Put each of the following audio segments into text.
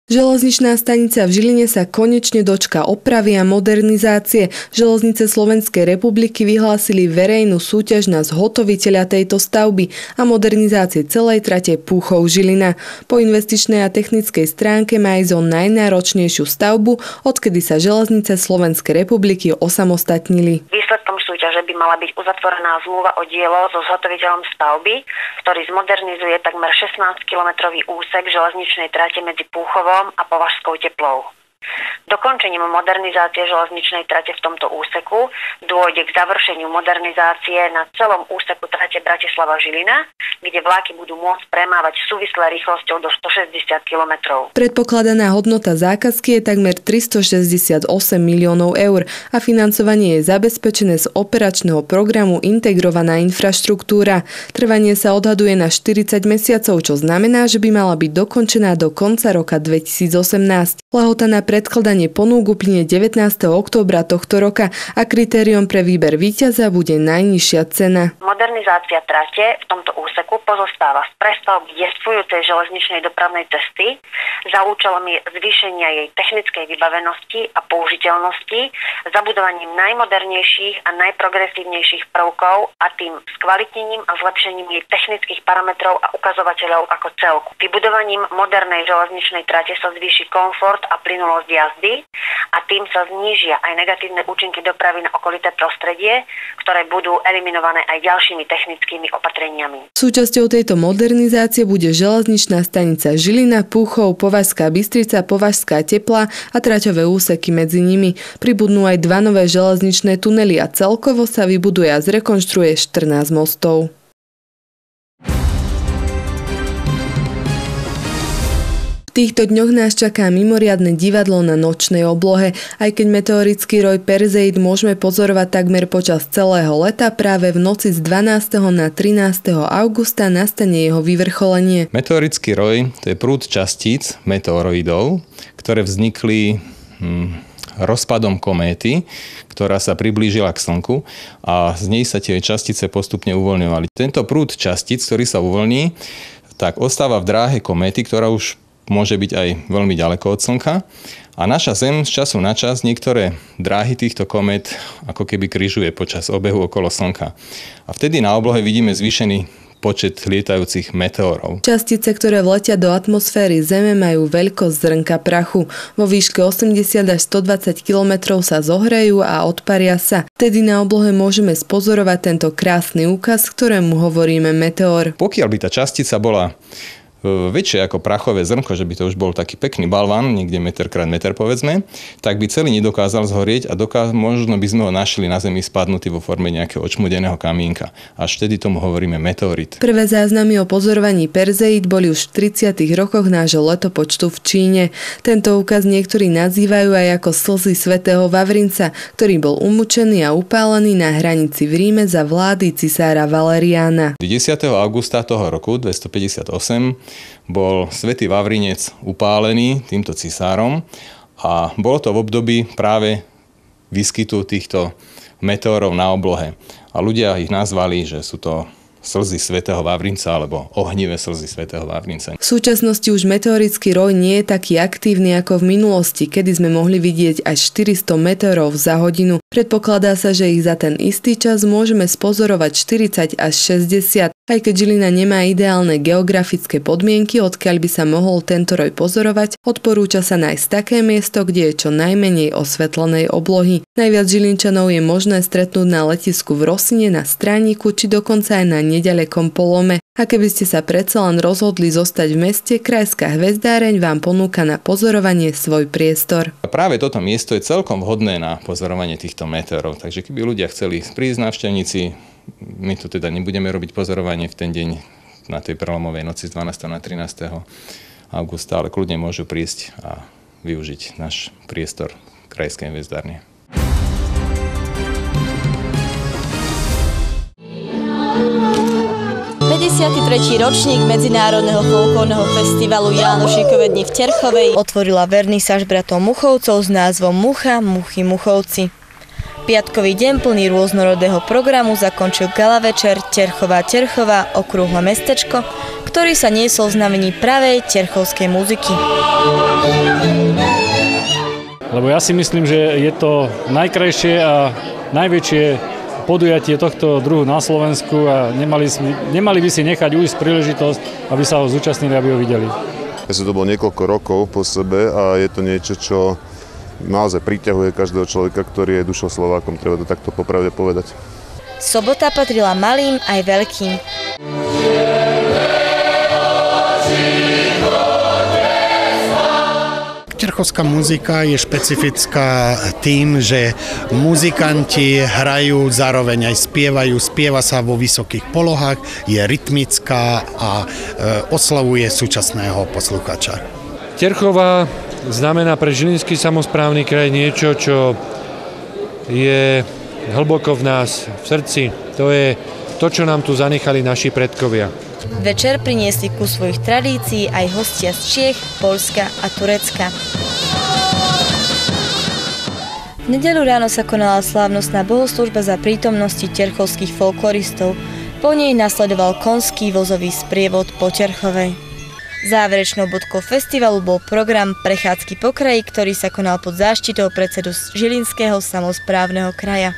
Železničná stanica v Žiline sa konečne dočka opravy a modernizácie. Železnice Slovenskej republiky vyhlásili verejnú súťaž na zhotoviteľa tejto stavby a modernizácie celej trate Púchov-Žilina. Po investičnej a technickej stránke má ísť o najnáročnejšiu stavbu, odkedy sa železnice Slovenskej republiky osamostatnili. Výsledkom súťaže by mala byť uzatvorená zmluva o dielo so zhotoviteľom stavby, ktorý zmodernizuje takmer 16-kilometrový úsek železničnej trate medzi Púchovom a Považskou Teplou. Dokončením modernizácie železničnej trate v tomto úseku dôjde k završeniu modernizácie na celom úseku trate Bratislava-Žilina, kde vláky budú môcť premávať súvislé rýchlosťou do 160 km. Predpokladaná hodnota zákazky je takmer 368 miliónov eur a financovanie je zabezpečené z operačného programu Integrovaná infraštruktúra. Trvanie sa odhaduje na 40 mesiacov, čo znamená, že by mala byť dokončená do konca roka 2018. Lehota na predkladanie ponúk uplynie 19. októbra tohto roka a kritériom pre výber víťaza bude najnižšia cena. Modernizácia trate v tomto úseku pozostáva z prestavby existujúcej železničnej dopravnej cesty za účelom zvýšenia jej technickej vybavenosti a použiteľnosti, zabudovaním najmodernejších a najprogresívnejších prvkov a tým skvalitnením a zlepšením jej technických parametrov a ukazovateľov ako celku. Vybudovaním modernej železničnej trate sa zvýši komfort a plynulosť jazdy a tým sa znížia aj negatívne účinky dopravy na okolité prostredie, ktoré budú eliminované aj ďalšími technickými opatreniami. Súčasťou tejto modernizácie bude železničná stanica Žilina, Púchov, Považská Bystrica, Považská Teplá a traťové úseky medzi nimi. Pribudnú aj 2 nové železničné tunely a celkovo sa vybuduje a zrekonštruuje 14 mostov. V týchto dňoch nás čaká mimoriadne divadlo na nočnej oblohe. Aj keď meteorický roj Perzeid môžeme pozorovať takmer počas celého leta, práve v noci z 12. na 13. augusta nastane jeho vyvrcholenie. Meteorický roj to je prúd častíc meteoroidov, ktoré vznikli rozpadom kométy, ktorá sa priblížila k Slnku a z nej sa tie častice postupne uvoľňovali. Tento prúd častíc, ktorý sa uvoľní, tak ostáva v dráhe kométy, ktorá už môže byť aj veľmi ďaleko od Slnka. A naša Zem z času na čas niektoré dráhy týchto komét ako keby križuje počas obehu okolo Slnka. A vtedy na oblohe vidíme zvýšený počet lietajúcich meteorov. Častice, ktoré vletia do atmosféry Zeme, majú veľkosť zrnka prachu. Vo výške 80 až 120 km sa zohrejú a odparia sa. Vtedy na oblohe môžeme spozorovať tento krásny úkaz, ktorému hovoríme meteor. Pokiaľ by tá častica bola väčšie ako prachové zrnko, že by to už bol taký pekný balván, niekde meter krát meter povedzme, tak by celý nedokázal zhorieť a možno by sme ho našli na Zemi spadnutý vo forme nejakého očmudeného kamienka. Až vtedy tomu hovoríme meteorit. Prvé záznamy o pozorovaní Perzeid boli už v 30. rokoch nášho letopočtu v Číne. Tento úkaz niektorí nazývajú aj ako slzy svätého Vavrinca, ktorý bol umúčený a upálený na hranici v Ríme za vlády cisára Valeriána. 10. augusta toho roku 258 bol svätý Vavrinec upálený týmto cisárom a bolo to v období práve výskytu týchto meteorov na oblohe. A ľudia ich nazvali, že sú to slzy svätého Vavrinca alebo ohnivé slzy svätého Vavrinca. V súčasnosti už meteorický roj nie je taký aktívny ako v minulosti, kedy sme mohli vidieť až 400 meteorov za hodinu. Predpokladá sa, že ich za ten istý čas môžeme spozorovať 40 až 60. Aj keď Žilina nemá ideálne geografické podmienky, odkiaľ by sa mohol tento roj pozorovať, odporúča sa nájsť také miesto, kde je čo najmenej osvetlenej oblohy. Najviac Žilinčanov je možné stretnúť na letisku v Rosine, na Strániku či dokonca aj na nedalekom Polome. A keby ste sa predsa len rozhodli zostať v meste, Krajská hvezdáreň vám ponúka na pozorovanie svoj priestor. A práve toto miesto je celkom vhodné na pozorovanie týchto meteorov, takže keby ľudia chceli prísť návštevníci, my tu teda nebudeme robiť pozorovanie v ten deň na tej prelomovej noci z 12. na 13. augusta, ale kľudne môžu prísť a využiť náš priestor Krajskej hvezdárne. Ročník Medzinárodného folklórneho festivalu Jánošíkove dni v Terchovej otvorila vernisáž bratov Muchovcov s názvom Mucha, Muchy, Muchovci. Piatkový deň plný rôznorodého programu zakončil gala večer Terchová, okrúhle mestečko, ktorý sa niesol v znamení pravej terchovskej muziky. Lebo ja si myslím, že je to najkrajšie a najväčšie podujatie tohto druhu na Slovensku a nemali by si nechať ujsť príležitosť, aby sa ho zúčastnili, aby ho videli. To bolo niekoľko rokov po sebe a je to niečo, čo naozaj priťahuje každého človeka, ktorý je dušou Slovákom, treba to takto popravde povedať. Sobota patrila malým aj veľkým. Terchovská muzika je špecifická tým, že muzikanti hrajú, zároveň aj spievajú, spieva sa vo vysokých polohách, je rytmická a oslavuje súčasného poslucháča. Terchová znamená pre Žilinský samosprávny kraj niečo, čo je hlboko v nás, v srdci. To je to, čo nám tu zanechali naši predkovia. Večer priniesli ku svojich tradícií aj hostia z Čiech, Poľska a Turecka. V nedeľu ráno sa konala slávnostná bohoslužba za prítomnosti terchovských folkloristov. Po nej nasledoval konský vozový sprievod po Terchovej. Záverečnou bodkou festivalu bol program Prechádzky po kraji, ktorý sa konal pod záštitou predsedu Žilinského samosprávneho kraja.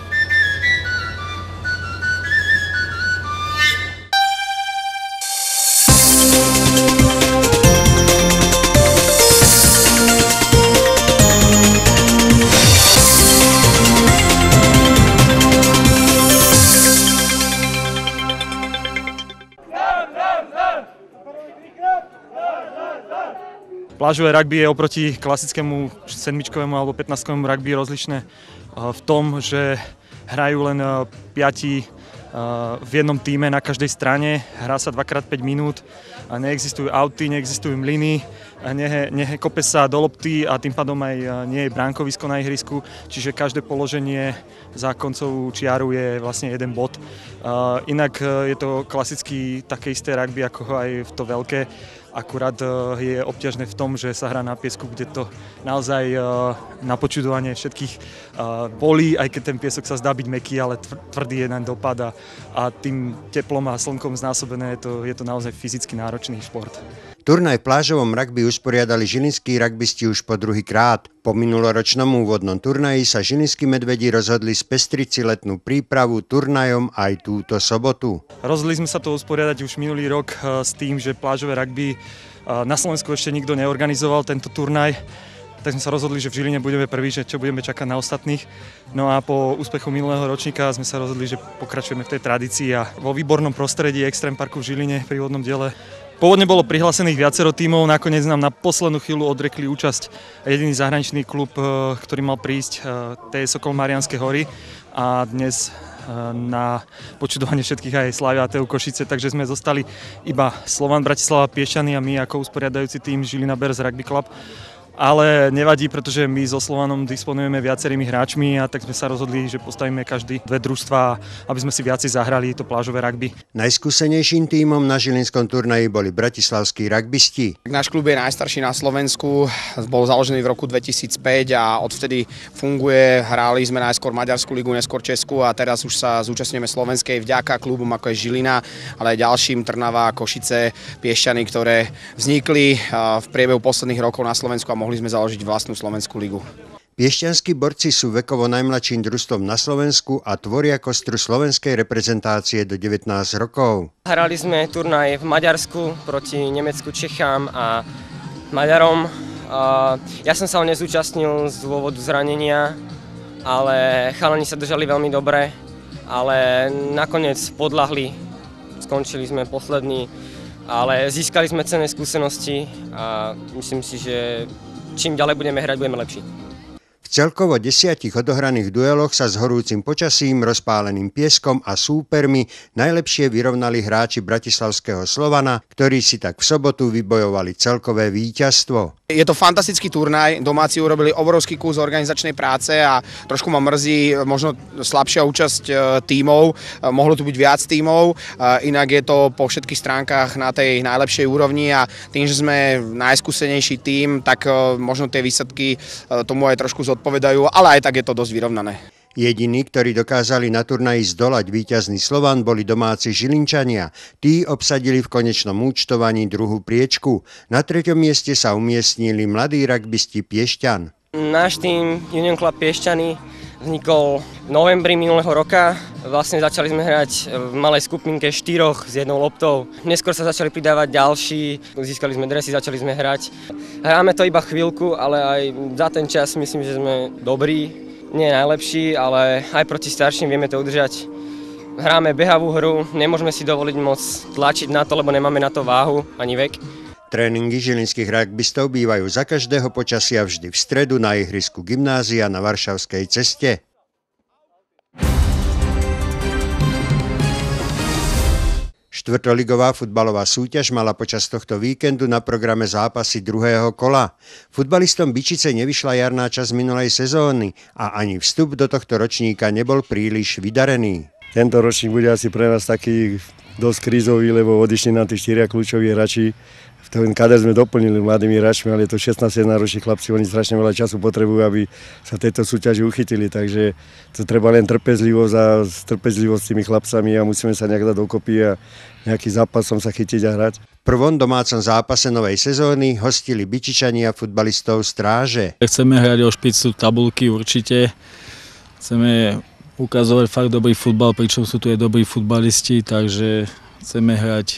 Plážové rugby je oproti klasickému 7-čkovému alebo 15-kovému rugby rozlišné v tom, že hrajú len 5 v jednom tíme na každej strane, hrá sa 2x5 minút, a neexistujú auty, neexistujú mlyny, kope sa do lopty a tým pádom aj nie je bránkovisko na ihrisku, čiže každé položenie za koncovú čiaru je vlastne jeden bod. Inak je to klasicky také isté rugby ako aj v to veľké, akurát je obťažné v tom, že sa hrá na piesku, kde to naozaj na počudovanie všetkých bolí, aj keď ten piesok sa zdá byť mäkký, ale tvrdý je naň dopad a tým teplom a slnkom znásobené je to naozaj fyzicky náročný šport. Turnaj v plážovom rugby usporiadali žilinskí rugbisti už po druhýkrát. Po minuloročnom úvodnom turnaji sa žilinskí medvedi rozhodli spestriť si letnú prípravu turnajom aj túto sobotu. Rozhodli sme sa to usporiadať už minulý rok s tým, že plážové rugby na Slovensku ešte nikto neorganizoval tento turnaj. Tak sme sa rozhodli, že v Žiline budeme prví, že čo budeme čakať na ostatných. No a po úspechu minulého ročníka sme sa rozhodli, že pokračujeme v tej tradícii a vo výbornom prostredí Extreme Parku v Žiline pri vodnom diele. Pôvodne bolo prihlásených viacero tímov, nakoniec nám na poslednú chvíľu odrekli účasť jediný zahraničný klub, ktorý mal prísť, to je Sokol Mariánske hory a dnes na počudovanie všetkých aj Slavia a TU Košice, takže sme zostali iba Slovan Bratislava Piešťany a my ako usporiadajúci tím Žilina Bears Rugby Club. Ale nevadí, pretože my so Slovanom disponujeme viacerými hráčmi a tak sme sa rozhodli, že postavíme každý dve družstvá, aby sme si viacej zahrali to plážové rugby. Najskúsenejším tímom na žilinskom turnaji boli bratislavskí rugbisti. Náš klub je najstarší na Slovensku, bol založený v roku 2005 a odvtedy funguje. Hrali sme najskôr Maďarskú ligu, neskôr Česku a teraz už sa zúčastňujeme slovenskej vďaka klubom ako je Žilina, ale aj ďalším Trnava, Košice, Piešťany, ktoré vznikli v priebehu posledných rokov na Slovensku a mohli sme založiť vlastnú slovenskú ligu. Piešťanskí borci sú vekovo najmladším družstvom na Slovensku a tvoria kostru slovenskej reprezentácie do 19 rokov. Hrali sme turnaj v Maďarsku proti Nemecku, Čechám a Maďarom. Ja som sa ho nezúčastnil z dôvodu zranenia, ale chalani sa držali veľmi dobre, ale nakoniec podľahli, skončili sme poslední, ale získali sme cenné skúsenosti a myslím si, že čím ďalej budeme hrať, budeme lepší. V celkovo 10 odohraných dueloch sa s horúcim počasím, rozpáleným pieskom a súpermi najlepšie vyrovnali hráči bratislavského Slovana, ktorí si tak v sobotu vybojovali celkové víťazstvo. Je to fantastický turnaj, domáci urobili obrovský kus organizačnej práce a trošku ma mrzí možno slabšia účasť tímov, mohlo tu byť viac tímov, inak je to po všetkých stránkach na tej najlepšej úrovni a tým, že sme najskúsenejší tím, tak možno tie výsledky tomu aj trošku zodpovedajú, ale aj tak je to dosť vyrovnané. Jediní, ktorí dokázali na turnaji zdolať víťazný Slovan, boli domáci Žilinčania. Tí obsadili v konečnom účtovaní druhú priečku. Na 3. mieste sa umiestnili mladí ragbisti Piešťan. Náš tým Union Club Piešťany vznikol v novembri minulého roka. Vlastne začali sme hrať v malej skupinke 4 s jednou loptou. Neskôr sa začali pridávať ďalší, získali sme dresy, začali sme hrať. Hráme to iba chvíľku, ale aj za ten čas myslím, že sme dobrí. Nie je najlepší, ale aj proti starším vieme to udržať. Hráme behavú hru, nemôžeme si dovoliť moc tlačiť na to, lebo nemáme na to váhu ani vek. Tréningy žilinských rugbystov bývajú za každého počasia vždy v stredu na ihrisku Gymnázia na Varšavskej ceste. Štvrtoligová futbalová súťaž mala počas tohto víkendu na programe zápasy druhého kola. Futbalistom Byčice nevyšla jarná časť minulej sezóny a ani vstup do tohto ročníka nebol príliš vydarený. Tento ročník bude asi pre nás taký dosť krízový, lebo odišli nám tí 4 kľúčoví hráči. Ten kader sme doplnili mladými hráčmi, ale je to 16-17 roční chlapci, oni strašne veľa času potrebujú, aby sa tejto súťaži uchytili, takže to treba len trpezlivosť a trpezlivosť s tými chlapcami a musíme sa nejak dať dokopy a nejaký zápasom sa chytiť a hrať. V prvom domácom zápase novej sezóny hostili Byčičania futbalistov Stráže. Chceme hrať o špicu tabulky určite, chceme ukazovať fakt dobrý futbal, pričom sú tu aj dobrí futbalisti, takže chceme hrať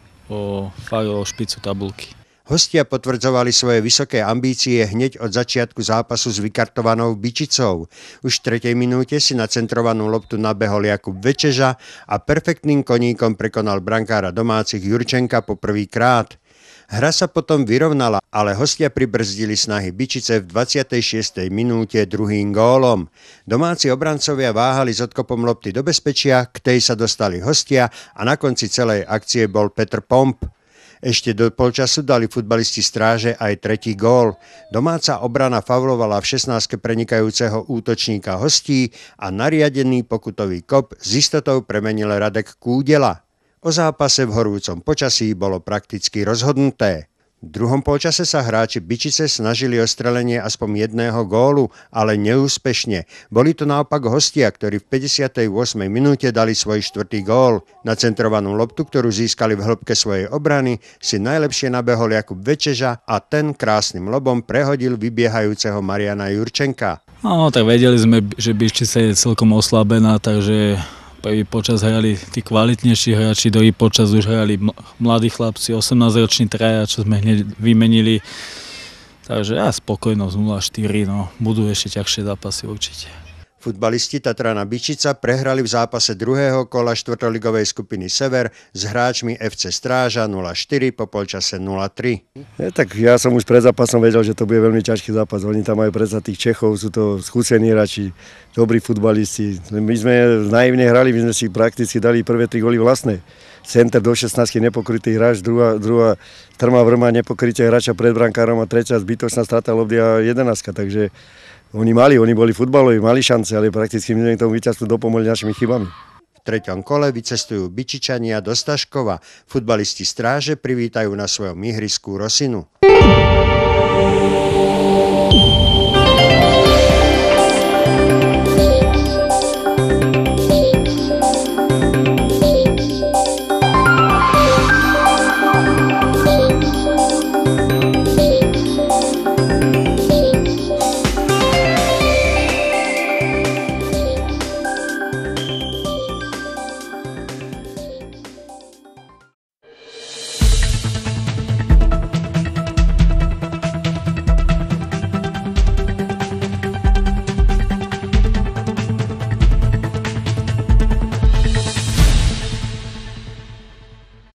o špicu tabulky. Hostia potvrdzovali svoje vysoké ambície hneď od začiatku zápasu s vykartovanou Byčicou. Už v 3. minúte si na centrovanú loptu nabehol Jakub Večeža a perfektným koníkom prekonal brankára domácich Jurčenka po prvýkrát. Hra sa potom vyrovnala, ale hostia pribrzdili snahy Byčice v 26. minúte druhým gólom. Domáci obrancovia váhali s odkopom lopty do bezpečia, k tej sa dostali hostia a na konci celej akcie bol Petr Pomp. Ešte do polčasu dali futbalisti Stráže aj tretí gól. Domáca obrana faulovala v 16. prenikajúceho útočníka hostí a nariadený pokutový kop s istotou premenil Radek Kúdela. O zápase v horúcom počasí bolo prakticky rozhodnuté. V druhom polčase sa hráči Byčice snažili o strelenie aspoň jedného gólu, ale neúspešne. Boli to naopak hostia, ktorí v 58. minúte dali svoj 4. gól. Na centrovanú loptu, ktorú získali v hĺbke svojej obrany, si najlepšie nabehol Jakub Večeža a ten krásnym lobom prehodil vybiehajúceho Mariana Jurčenka. No, tak vedeli sme, že Byčica je celkom oslabená, takže prvý počas hrali tí kvalitnejší hráči, druhý počas už hrali mladí chlapci, 18-roční traja, čo sme hneď vymenili. Takže spokojnosť 0-4, no, budú ešte ťažšie zápasy určite. Futbalisti Tatrana Byčica prehrali v zápase druhého kola štvrtoligovej skupiny Sever s hráčmi FC Stráža 0-4 po polčase 0-3. Tak ja som už pred zápasom vedel, že to bude veľmi ťažký zápas. Oni tam majú predsa tých Čechov, sú to skúsení hráči, dobrí futbalisti. My sme naivne hrali, my sme si prakticky dali prvé 3 góly vlastné. Center do 16 nepokrytý hráč, druhá trma vrma nepokrytie hráča pred brankárom a tretia zbytočná strata lopty a 11, takže oni boli futbaloví, mali šance, ale prakticky my sme k tomu víťazstvu dopomohli našimi chybami. V 3. kole vycestujú Byčičania do Staškova. Futbalisti Stráže privítajú na svojom ihrisku Rosinu.